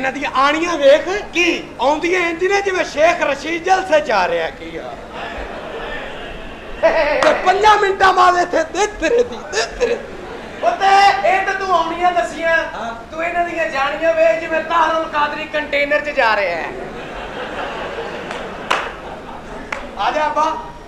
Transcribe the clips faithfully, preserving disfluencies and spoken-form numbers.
इन्हां दी आणियां वेख की आउंदियां इंज ने जिवें शेख रशीद जलसे जा रहा की ते पंजा मिनटां बाद इत्थे देख तेरे दी देख तेरे पता ए ते तू आउणियां दसियां तू इन्हां दी जाणियां वेख जिवें तारुल कादरी कंटेनर च जा रहा है आजा अब्बा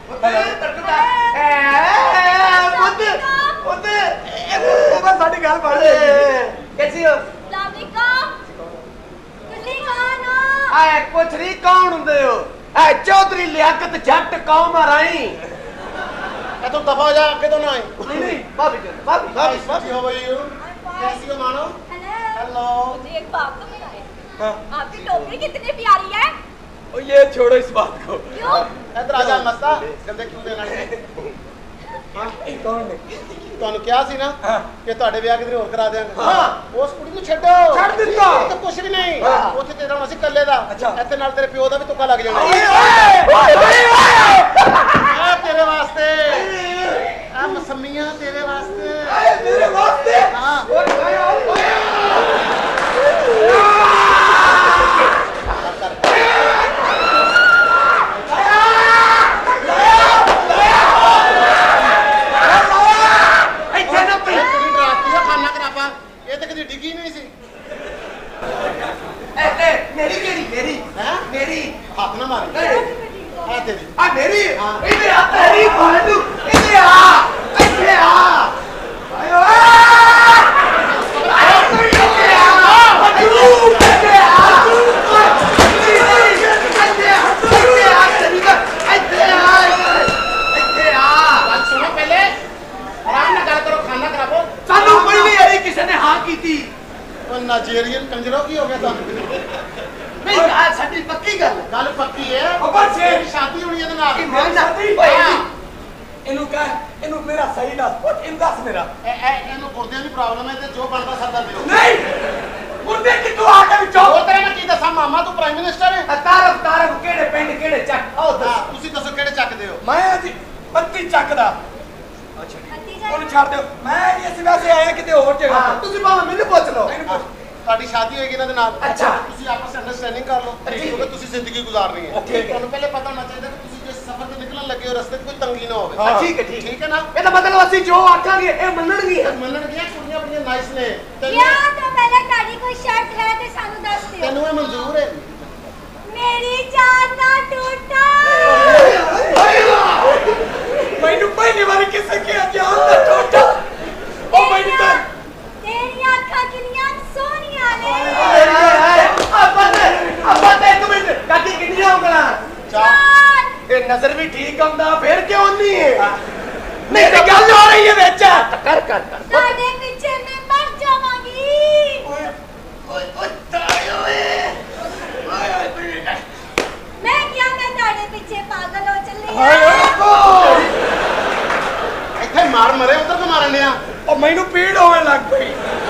चौधरी लियाकत जट कौम राई तो दफा जा आगे तो ना आई नहीं भाभी भाभी भाभी भाभी हाउ आर यू कैसी हो मानो हेलो मुझे एक बात तो बताएं आपकी टोपी कितनी प्यारी है ओ ये छोड़ो इस बात को क्यों इधर आजा मस्ता गंदे क्यों देना हां कौन है ਤੁਹਾਨੂੰ ਕਿਹਾ ਸੀ ਨਾ ਕਿ ਤੁਹਾਡੇ ਵਿਆਹ ਕਿਧਰੇ ਹੋਰ ਕਰਾ ਦਿਆਂਗੇ ਹਾਂ ਉਸ ਕੁੜੀ ਨੂੰ ਛੱਡੋ ਛੱਡ ਦਿੱਤਾ ਤੇ ਕੁਝ ਵੀ ਨਹੀਂ ਉੱਥੇ ਤੇਰਾ ਹੁਣ ਅਸੀਂ ਇਕੱਲੇ ਦਾ ਇੱਥੇ ਨਾਲ ਤੇਰੇ ਪਿਓ ਦਾ ਵੀ ਤੁੱਕਾ ਲੱਗ ਜਾਣਾ ਓਏ ਓਏ ਓਏ ਆ ਤੇਰੇ ਵਾਸਤੇ ਆ ਮਸਮੀਆਂ ਤੇਰੇ ਵਾਸਤੇ ਮੇਰੇ ਵਾਸਤੇ ਹਾਂ ਓਏ ਓਏ डिगी नहीं सी ए मेरी मेरी मेरी हैं मेरी हाथ ना मार आ तेरी आ मेरी इधर आ तेरी फालतू इधर आ इधर आ आयो नाइजेरियन कंजरों की हो गया था नहीं गल साडी पक्की गल गल पक्की है ओ बस ये शादी होनी है ना कि मैं शादी इनु कह इनु मेरा सही दस इन दस मेरा ए ए इनु गुर्दे दी प्रॉब्लम है ते जो बनदा सरदा दियो नहीं गुर्दे की तू आके विचो और तेरे मैं की दसा मामा तू प्राइम मिनिस्टर है तारफ तारफ केड़े पिंड केड़े चक आओ दस तुसी दसो केड़े चक दियो मैं जी बत्ती ਚੱਕਦਾ ਉਹਨੂੰ ਛੱਡ ਦਿਓ ਮੈਂ ਇਸ ਵਾਸਤੇ ਆਇਆ ਕਿਤੇ ਹੋਰ ਜਗ੍ਹਾ ਹਾਂ ਤੁਸੀਂ ਭਾਵੇਂ ਮੈਨੂੰ ਪੁੱਛ ਲਓ ਤੁਹਾਡੀ ਸ਼ਾਦੀ ਹੋਏਗੀ ਇਹਨਾਂ ਦੇ ਨਾਲ ਅੱਛਾ ਤੁਸੀਂ ਆਪਸ ਵਿੱਚ ਅੰਡਰਸਟੈਂਡਿੰਗ ਕਰ ਲਓ ਕਿਉਂਕਿ ਤੁਸੀਂ ਜ਼ਿੰਦਗੀ ਗੁਜ਼ਾਰਨੀ ਹੈ ਤੁਹਾਨੂੰ ਪਹਿਲੇ ਪਤਾ ਹੋਣਾ ਚਾਹੀਦਾ ਕਿ ਤੁਸੀਂ ਜਿਸ ਸਫ਼ਰ ਤੇ ਨਿਕਲਣ ਲੱਗੇ ਹੋ ਰਸਤੇ 'ਚ ਕੋਈ ਤੰਗੀ ਨਾ ਹੋਵੇ ਠੀਕ ਹੈ ਠੀਕ ਠੀਕ ਹੈ ਨਾ ਇਹਦਾ ਮਤਲਬ ਅਸੀਂ ਜੋ ਆਖਾਂਗੇ ਇਹ ਮੰਨਣਗੀਆਂ ਮੰਨਣਗੀਆਂ ਕੁੜੀਆਂ ਬੜੀਆਂ ਨਾਈਸ ਨੇ या तो पहले ताड़ी कोई शर्त है तो सानू दस दियो ਤੈਨੂੰ ਇਹ ਮਨਜ਼ੂਰ ਹੈ मेरी जान ना टूटा ਮੈਨੂੰ ਪਹਿਲੀ ਵਾਰ ਕਿਸੇ ਕੇ ਜਾਨ ਦਾ ਟੋਟਾ ਉਹ ਮੈਨੂੰ ਤਾਂ तेरी आंखां कितनी सोहनियां ने हाय हाय अपा ते अपा ते एक मिनट काकी कितनी ਉਂਗਲਾਂ चार ਇਹ ਨਜ਼ਰ ਵੀ ਠੀਕ ਆਉਂਦਾ ਫਿਰ ਕਿਉਂ ਨਹੀਂ ਹੈ ਮੇਰੀ ਗੱਲ ਹੋ ਰਹੀ ਹੈ ਵਿੱਚ ਕਰ ਕਰ ਕਰ ताड़े पीछे मैं मर जावांगी ਓਏ ਓਏ ਓਏ ਤਾਏ ਓਏ मैं क्या मैं ताड़े पीछे पागल हो चली ਹਾਏ ਇੱਥੇ ਮਾਰ ਮਰੇ ਉਧਰ ਕੋ ਮਾਰਨ ਡਿਆ ਉਹ ਮੈਨੂੰ ਪੀੜ ਹੋਣ ਲੱਗ ਪਈ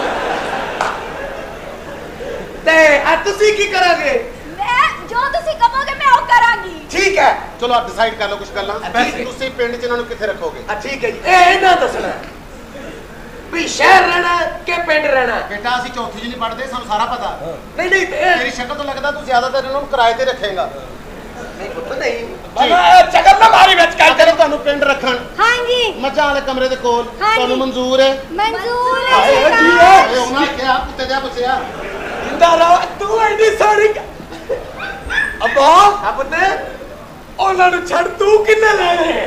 ਤੇ ਆ ਤੁਸੀਂ ਕੀ ਕਰੋਗੇ मैं जो तुसी कहोगे मैं वो करांगी ਠੀਕ ਹੈ ਚਲੋ ਆਪ ਡਿਸਾਈਡ ਕਰ ਲਓ ਕੁਝ ਗੱਲਾਂ ਠੀਕ ਹੈ। ਤੁਸੀਂ ਪਿੰਡ 'ਚ ਇਹਨਾਂ ਨੂੰ ਕਿੱਥੇ ਰੱਖੋਗੇ ਆ ਠੀਕ ਹੈ ਜੀ ਇਹ ਇਹਨਾਂ ਦੱਸਣਾ ਵੀ ਸ਼ਹਿਰ ਰਹਿਣਾ ਕਿ ਪਿੰਡ ਰਹਿਣਾ ਬੇਟਾ ਅਸੀਂ ਚੌਥੀ ਜੀ ਨਹੀਂ ਪੜਦੇ ਸਾਨੂੰ ਸਾਰਾ ਪਤਾ ਨਹੀਂ ਨਹੀਂ ਇਹ ਤੇਰੀ ਸ਼ਕਲ ਤੋਂ ਲੱਗਦਾ ਤੂੰ ਜ਼ਿਆਦਾਤਰ ਇਹਨਾਂ ਨੂੰ ਕਿਰਾਏ ਤੇ ਰੱਖੇਗਾ ਨਹੀਂ ਪੁੱਤ ਨਹੀਂ ਮੈਂ ਚੱਕਰ ਨਾ ਮਾਰੀ ਵਿੱਚ ਕੱਲ ਤੇਰੇ ਤੁਹਾਨੂੰ ਪਿੰਡ ਰੱਖਣ हाँ जी ਮੱਝਾਂ ਵਾਲੇ ਕਮਰੇ ਦੇ ਕੋਲ ਹਾਂਜੀ। ਤੁਹਾਨੂੰ ਮਨਜ਼ੂਰ ਹੈ मंजूर हाय है जी, सरकार। ਓਏ ਉਹਨਾਂ ਨੇ ਕਿਹਾ ਕੁੱਤੇ ਜਿਹਾ ਪੁੱਛਿਆ ਜਿੰਦਾ ਰਹਾ ਤੂੰ ਐਡੀ ਸਾਰੀ ਅੱਬਾ ਆ ਪੁੱਤ ਉਹਨਾਂ ਨੂੰ ਛੱਡ ਤੂੰ ਕਿੰਨੇ ਲੈਣੇ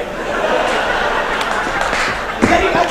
ਮੇਰੀ ਗੱਲ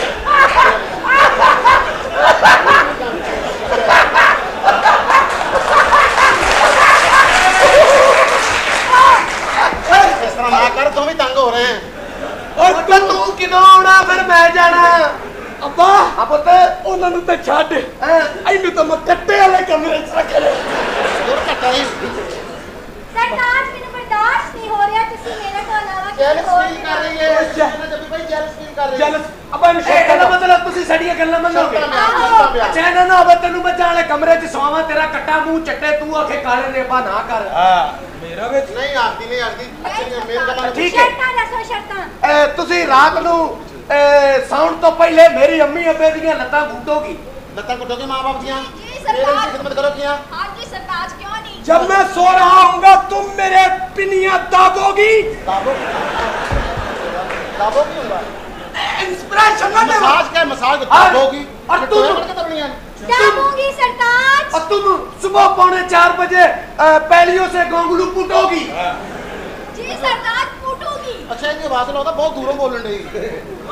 ਇਸ ਤਰ੍ਹਾਂ ਨਾ ਕਰ ਤੂੰ ਵੀ ਤੰਗ ਹੋ ਰਹੇ ਹੈ ਓਏ ਤੂੰ ਕਿਦੋਂ ਆਉਣਾ ਫਿਰ ਮੈਂ ਜਾਣਾ ਅੱਬਾ ਆ ਪੁੱਤ ਉਹਨਾਂ ਨੂੰ ਤਾਂ ਛੱਡ ਹਾਂ ਇਹਨੂੰ ਤਾਂ ਮੈਂ ਕੱਟੇ ਵਾਲੇ ਕਮਰੇ 'ਚ ਰੱਖ ਲਿਆ ਦੂਰ ਘਟਾ ਹੀ सरकार मेनू बर्दाश्त नहीं हो रहा तुसी मेरे को अलावा ਜੈਲਸ किसी और ਫੀਲ की ਕਰ ਰਹੀ ਹੈ ਜੱਬੀ ਭਾਈ ਜੈਲਸ ਫੀਲ ਕਰ ਰਹੀ ਹੈ ਚੱਲ ਅੱਬਾ ਇਹਨੂੰ ਇਹ ਸ਼ੇਕ ਇਹਦਾ ਮਤਲਬ ਤੁਸੀਂ ਸਾਡੀਆਂ ਗੱਲਾਂ ਮੰਨੋਗੇ ਅੱਛਾ ਇਹਨਾਂ ਨਾ ਹੋਵੇ ਤੈਨੂੰ ਬੱਚਾ ਵਾਲੇ ਕਮਰੇ 'ਚ ਸਵਾਵਾਂ ਤੇਰਾ ਕੱਟਾ ਮੂੰਹ ਚੱਟੇ ਤੂੰ ਆਖੇ ਕਾਲੇ ਰੇਬਾ ਨਾ ਕਰ ਹਾਂ ਮੇਰਾ ਵਿੱਚ ਨਹੀਂ ਆਖਦੀ ਨਹੀਂ ਆਖਦੀ ਅੱਛਾ ਮੇਰੇ ਗੱਲਾਂ ਠੀਕ ਹੈ शर्तां दसो शर्तां ਇਹ ਤੁਸੀਂ ਰਾਤ ਨੂੰ ਇਹ ਸੌਣ ਤੋਂ ਪਹਿਲੇ ਮੇਰੀ ਅੰਮੀ ਅੱਬੇ ਦੀਆਂ ਲੱਤਾਂ ਘੁੱਟੋਗੀ ਲੱਤਾਂ ਕੁੱਟੋਗੇ ਮਾਂ ਬਾਪ ਦੀਆਂ जी पेरेंट्स की खिदमत करो किया। हाँ जी सरताज, क्यों नहीं? जब मैं सो रहा हूँगा तुम मेरे पिनिया दाबोगी। दाबोगी दाबोगी होगा इंस्पिरेशन ना दे। मसाज क्या है? मसाज दाबोगी और तुम दाबूंगी सरताज। और तुम सुबह पौने चार बजे पहलियों से गोंगलू पुटोगी। जी सरताज, पूटूंगी। अच्छा ये आवाज लगता बहुत दूरों बोलन रही।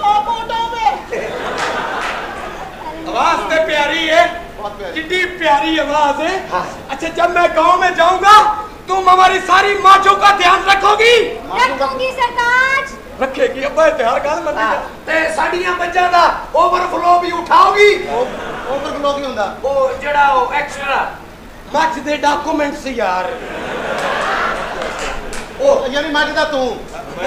आवाज तो प्यारी है, बहुत प्यारी। कितनी प्यारी आवाज है। अच्छा जब मैं गांव में जाऊंगा तुम हमारी सारी माचों का ध्यान रखोगी। रखूंगी सरताज। रखेगी अब्बा इतिहार गल मन ते साड़ियां बच्चा दा ओवरफ्लो भी उठाओगी। ओवरफ्लो की हुंदा ओ जेड़ा ओ एक्स्ट्रा मच दे डॉक्यूमेंट्स यार। ओ यानी मच दा तू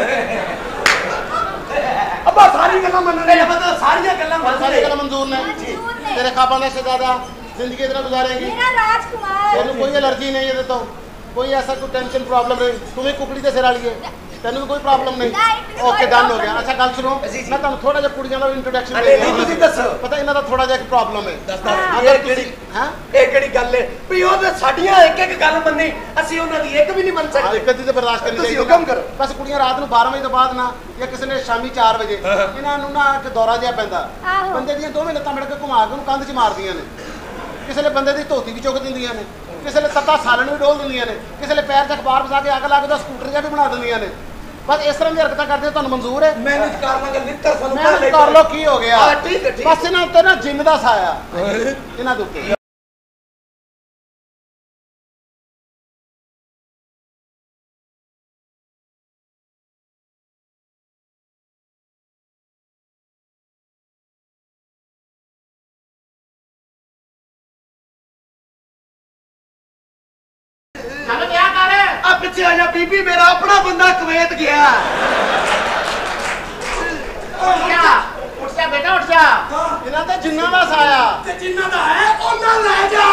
अब्बा सारी गल्लां मन तेरे मतलब सारियां गल्लां मन सारी गल्लां मंजूर ने मंजूर ने। तेरे खाबा ने शहजादा जिंदगी इतना गुजारेंगी। मेरा राजकुमार। तेन कोई एलर्जी नहीं है तो कोई ऐसा कोई टेंशन प्रॉब्लम नहीं। तुम्हें कुकड़ी दे सिर वाली है तेन कोई प्रॉब्लम नहीं। ओके डन हो गया। अच्छा गल सुनो मैं तुहानू थोड़ा जिहा कुड़ियां दा इंट्रोडक्शन दे दियां। तुसीं दसो पता इन्हां दा थोड़ा जिहा एक प्रॉब्लम है। ਇਹ ਕਿਹੜੀ हां ਇਹ ਕਿਹੜੀ ਗੱਲ ਹੈ ਵੀ ਉਹ ਤੇ ਸਾਡੀਆਂ ਇੱਕ ਇੱਕ ਗੱਲ ਮੰਨੀ ਅਸੀਂ ਉਹਨਾਂ ਦੀ ਇੱਕ ਵੀ ਨਹੀਂ ਮੰਨ ਹਾਂ ਸਕਦੇ। ਇੱਕ ਅੱਧੀ ਤੇ ਬਰਦਾਸ਼ਤ ਕਰਨੀ ਤੁਸੀਂ ਚਾਹੀਦੀ। ਹੁਕਮ ਕਰੋ। ਬਸ ਕੁੜੀਆਂ ਰਾਤ ਨੂੰ ਬਾਰਾਂ ਵਜੇ ਤੋਂ ਬਾਅਦ ਨਾ ਜਾਂ ਕਿਸੇ ਨੇ ਸ਼ਾਮੀ ਚਾਰ ਵਜੇ ਇਹਨਾਂ ਨੂੰ ਨਾ ਇੱਕ ਦੌਰਾ ਜਿਹਾ ਪੈਂਦਾ। ਆਹੋ। ਬੰਦੇ ਦੀਆਂ ਦੋਵੇਂ ਲੱਤਾਂ ਮੜ ਕੇ ਘੁਮਾ ਕੇ ਉਹਨੂੰ ਕੰਧ 'ਚ ਮਾਰਦੀਆਂ ਨੇ। ਕਿਸੇ ਨੇ ਬੰਦੇ ਦੀ ਧੋਤੀ ਵੀ ਚੁੱਕ ਦਿੰਦੀਆਂ ਨੇ, ਕਿਸੇ ਨੇ ਤੱਤਾ ਸਾਲਣ ਵੀ ਡੋਲ ਦਿੰਦੀਆਂ ਨੇ, ਕਿਸੇ ਨੇ ਪੈਰ 'ਚ ਅਖਬਾਰ ਫਸਾ ਕੇ ਅੱਗ ਲਾ ਕੇ ਉਹਦਾ ਸਕੂਟਰ ਜਿਹਾ ਵੀ ਬਣਾ ਦਿੰਦੀਆਂ ਨੇ। ਬਸ ਇਸ ਤਰ੍ਹਾਂ ਦੀ ਹਰਕਤਾਂ ਕਰਦੇ ਤੁਹਾਨੂੰ ਮਨਜ਼ੂਰ ਹੈ? मैनेज कर लांगे लिखकर ਸਾਨੂੰ ਮੈਂ ਕਰ ਲੋ ਕੀ ਹੋ ਗਿਆ। ਹਾਂ ਠੀਕ ਹੈ ਠੀਕ ਬਸ ਇਹਨਾਂ ਉੱਤੇ ਨਾ ਜਿੰਮ ਦਾ ਸਾਇਆ ਇਹਨਾਂ ਦੇ ਉੱਤੇ। ਆ ਪਿੱਛੇ ਆ ਜਾ ਬੀਬੀ ਮੇਰਾ ਆਪਣਾ ਬੰਦਾ ਕੁਵੈਤ ਗਿਆ। ਉੱਠ ਜਾ ਬੇਟਾ ਉੱਠ ਜਾ। ਇਹਨਾਂ ਤੇ ਜਿੰਨਾਂ ਦਾ ਸਾਇਆ ਤੇ ਜਿੰਨਾ ਦਾ ਹੈ ਉਹਨਾਂ ਲੈ ਜਾ।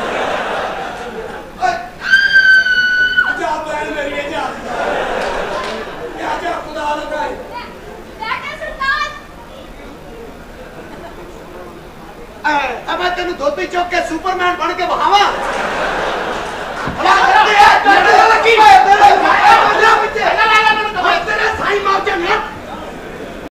ਜਾ ਬੈਲ ਮੇਰੀ ਜਾ ਜਾ ਜਾ ਖੁਦਾ ਲਗਾ बैठे सरताज। ਐ ਮੈਂ ਤੈਨੂੰ ਧੋਤੀ ਚੁੱਕ ਕੇ ਸੁਪਰਮੈਨ ਬਣ ਕੇ ਵਹਾਵਾਂ। ਲੱਗੀ ਤੇਰੇ ਸਾਈ ਮਾਰ ਕੇ